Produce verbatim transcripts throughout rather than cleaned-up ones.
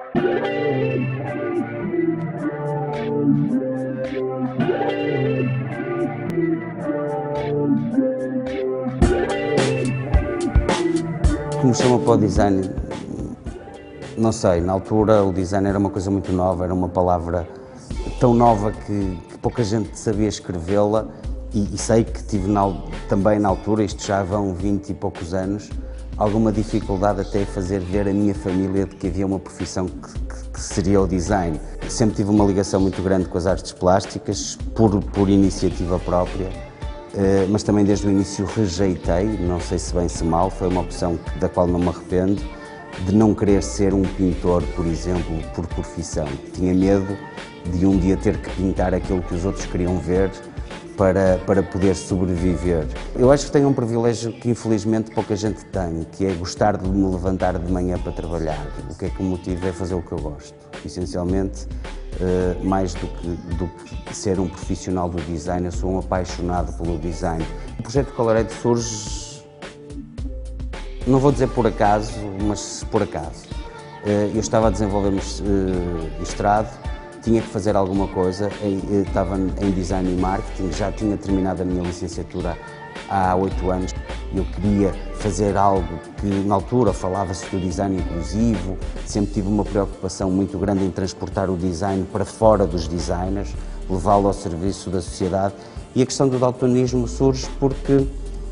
O que me chamou para o design, não sei, na altura o design era uma coisa muito nova, era uma palavra tão nova que, que pouca gente sabia escrevê-la e, e sei que tive na, também na altura, isto já vão vinte e poucos anos, alguma dificuldade até em fazer ver a minha família de que havia uma profissão que, que, que seria o design. Sempre tive uma ligação muito grande com as artes plásticas, por, por iniciativa própria. Uh, mas também desde o início rejeitei, não sei se bem se mal, foi uma opção da qual não me arrependo, de não querer ser um pintor, por exemplo, por profissão. Tinha medo de um dia ter que pintar aquilo que os outros queriam ver para, para poder sobreviver. Eu acho que tenho um privilégio que infelizmente pouca gente tem, que é gostar de me levantar de manhã para trabalhar. O que é que me motiva é fazer o que eu gosto, essencialmente. Uh, mais do que, do que ser um profissional do design, eu sou um apaixonado pelo design. O projeto Colored surge, não vou dizer por acaso, mas por acaso. Uh, eu estava a desenvolver uh, mestrado, tinha que fazer alguma coisa, eu estava em design e marketing, já tinha terminado a minha licenciatura há oito anos. Eu queria fazer algo que, na altura, falava-se do design inclusivo, sempre tive uma preocupação muito grande em transportar o design para fora dos designers, levá-lo ao serviço da sociedade. E a questão do daltonismo surge porque,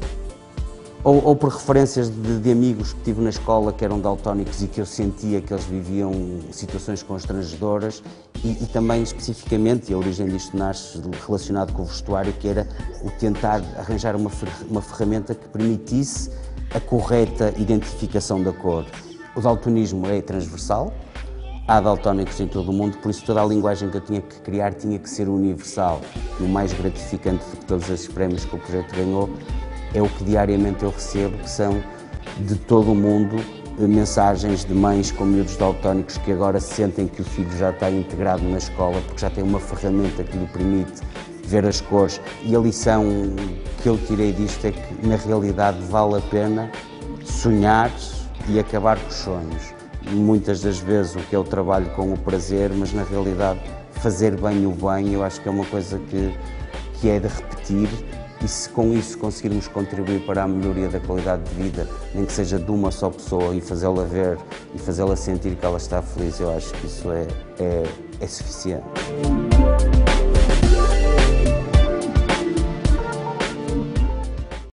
ou, ou por referências de, de amigos que tive na escola que eram daltónicos e que eu sentia que eles viviam situações constrangedoras, e, e também especificamente, a origem disto nasce relacionado com o vestuário, que era o tentar arranjar uma, uma ferramenta que permitisse a correta identificação da cor. O daltonismo é transversal, há daltónicos em todo o mundo, por isso toda a linguagem que eu tinha que criar tinha que ser universal. E o mais gratificante de todos esses prémios que o projeto ganhou é o que diariamente eu recebo, que são de todo o mundo mensagens de mães com miúdos daltónicos que agora sentem que o filho já está integrado na escola porque já tem uma ferramenta que lhe permite ver as cores. E a lição que eu tirei disto é que, na realidade, vale a pena sonhar e acabar com os sonhos. Muitas das vezes o que eu trabalho com o prazer, mas na realidade fazer bem o bem, eu acho que é uma coisa que, que é de repetir. E se com isso conseguirmos contribuir para a melhoria da qualidade de vida, nem que seja de uma só pessoa, e fazê-la ver e fazê-la sentir que ela está feliz, eu acho que isso é, é, é suficiente.